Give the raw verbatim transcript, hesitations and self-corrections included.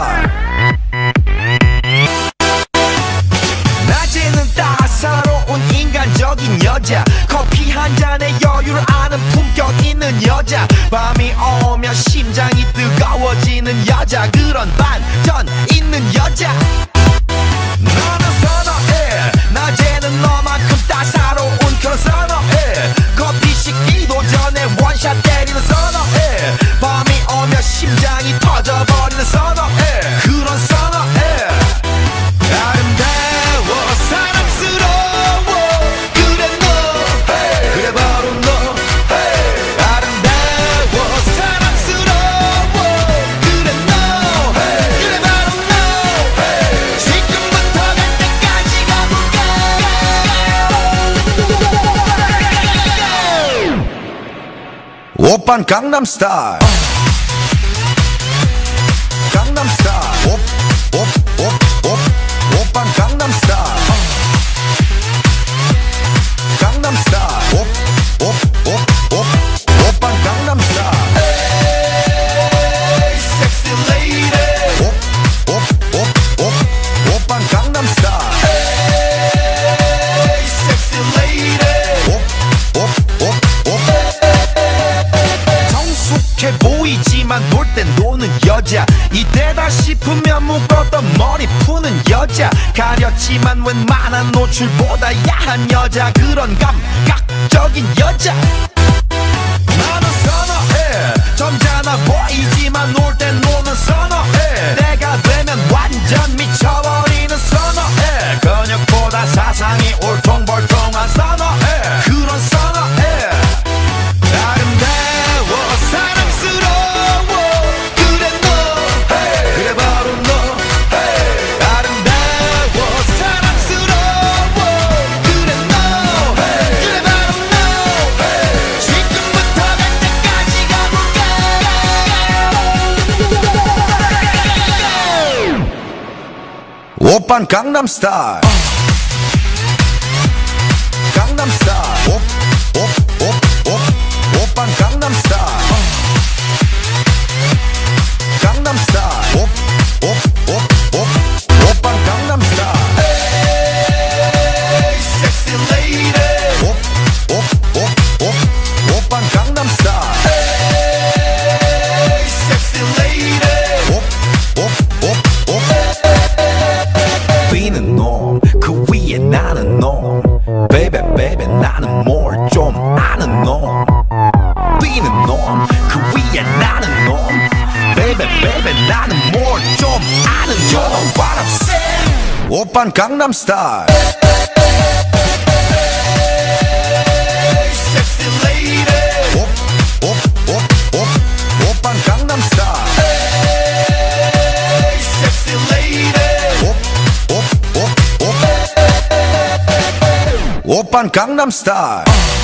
스타일. 낮에는 따사로운 인간적인 여자, 커피 한 잔에 여유를 아는 품격 있는 여자, 밤이 오면 심장이 뜨거워지는 여자, 그런 반전 있는 여자. 너는 선호해, 낮에는 너만큼 따사로운 그런 선호해, 커피 식기도 전에 원샷 때리는 선호해, 밤이 오면 심장이 터져버리는 선호해, 그런 선호해. 아름다워 사랑스러워 그래 너, hey. 그래 바로 너, hey. 아름다워 사랑스러워 그래 너, hey. 그래 바로 너, hey. 지금부터 갈 때까지 가볼까. 오빤 강남스타일. 강남스타일. 오, 오, 오, 오. 오빤 강남스타일. 강남스타일. 오, 오, 오, 오. 오빤 강남스타일. Hey, sexy lady. 오, 오, 오, 오. 오빤 강남스타일. Hey, sexy lady. 오, 오, 오, 오. 성숙해 보이지만 놀 땐 노는 여자, 이때다 싶으면 묶었던 머리 푸는 여자, 가렸지만 웬만한 노출보다 야한 여자, 그런 감각적인 여자. 나는 선호해, 점잖아 보이지만 놀 땐 노는 선호해, 내가 되면 완전 미쳐버리는 선호해, 근육보다 사상이 울퉁불퉁한 선호해, 그런 선호해. 아름다워 사랑스러워 그래 너, hey. 그래 바로 너, hey. 아름다워 사랑스러워 그래 너, hey. 그래 바로 너, hey. 지금부터 갈 때까지 가볼까. 오빤 강남스타일. 강남스타일. 오, 오, 오, 오. 오빤 강남스타일. 강남스타일. 오, 오, 오, 오. 오빤 강남스타일. Hey, sexy lady. 오, 오, 오, 오. 오빤 강남스타일. Hey, sexy lady. 오, 오, 오, 오. 비는 놈, 그 위에 나는 놈, baby baby 나는 뭘 좀 아는 놈. 비는 놈, 그 위에 나는 놈, baby baby 나는 뭘 좀 아는 놈. You know what I'm saying? 오빤 강남스타일. Hey, sexy lady. 오, 오, 오, 오. 오빤 강남스타일. Hey, sexy lady. 오, 오, 오, 오. 오빤 강남스타일.